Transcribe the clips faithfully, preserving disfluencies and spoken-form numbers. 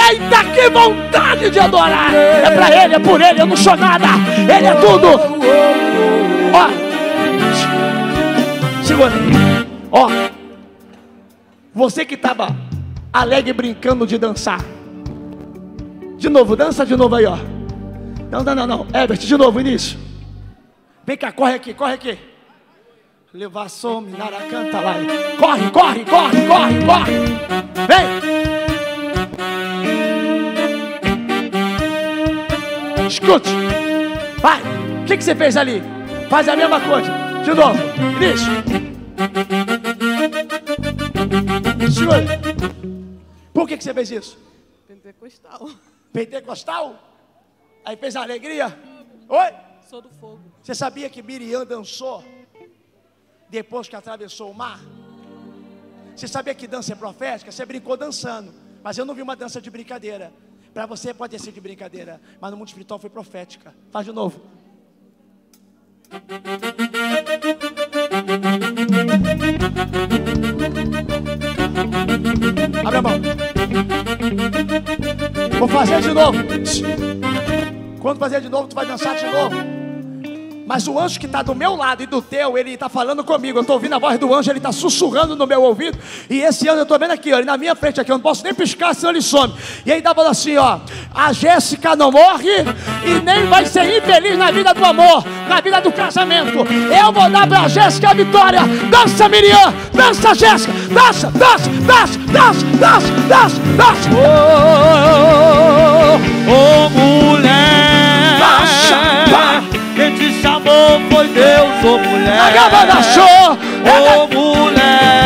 Eita, que vontade de adorar! É pra Ele, é por Ele, eu não sou nada. Ele é tudo. Ó, segura. Ó, você que estava alegre brincando de dançar. De novo, dança de novo aí, ó. Não, não, não, não. Herbert, de novo, início. Vem cá, corre aqui, corre aqui. Levar som, minara, canta lá. Corre, corre, corre, corre, corre. Vem. Escute. Vai. O que, que você fez ali? Faz a mesma coisa. De novo. Início. Segura. Por que, que você fez isso? Pentecostal. Pentecostal? Aí fez a alegria? Oi? Sou do fogo. Você sabia que Miriam dançou depois que atravessou o mar? Você sabia que dança é profética? Você brincou dançando, mas eu não vi uma dança de brincadeira. Para você pode ser de brincadeira, mas no mundo espiritual foi profética. Faz de novo. Abre a mão. Vou fazer de novo. Quando fazer de novo, tu vai dançar de novo. Mas o anjo que está do meu lado e do teu, ele está falando comigo. Eu estou ouvindo a voz do anjo, ele está sussurrando no meu ouvido. E esse anjo eu estou vendo aqui, ó, ele na minha frente aqui. Eu não posso nem piscar, senão ele some. E aí está falando assim, ó: a Jéssica não morre e nem vai ser infeliz na vida do amor, na vida do casamento. Eu vou dar para a Jéssica a vitória. Dança, Miriam, dança, Jéssica. Dança, dança, dança, dança, dança, dança, dança. Oh, oh, mulher, dança, vai. Quem te chamou foi Deus, ô oh, mulher. Ô oh, mulher,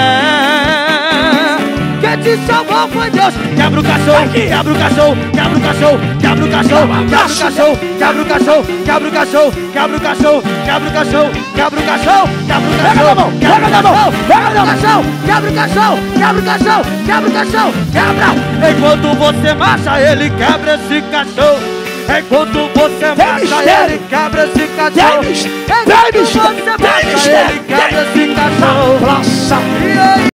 quem te chamou foi Deus. Quebra o cachorro, quebra o cachorro, quebra o cachorro, quebra o cachorro, quebra o cachorro, quebra o cachorro, quebra o cachorro, quebra o cachorro, quebra o cachorro, quebra o cachorro, quebra o cachorro, quebra o cachorro, quebra o cachorro, quebra o cachorro, quebra o cachorro, quebra. Enquanto você marcha, ele quebra esse cachorro. Enquanto você marcha, ele quebra esse cachorro. Enquanto você marcha, ele quebra esse cachorro.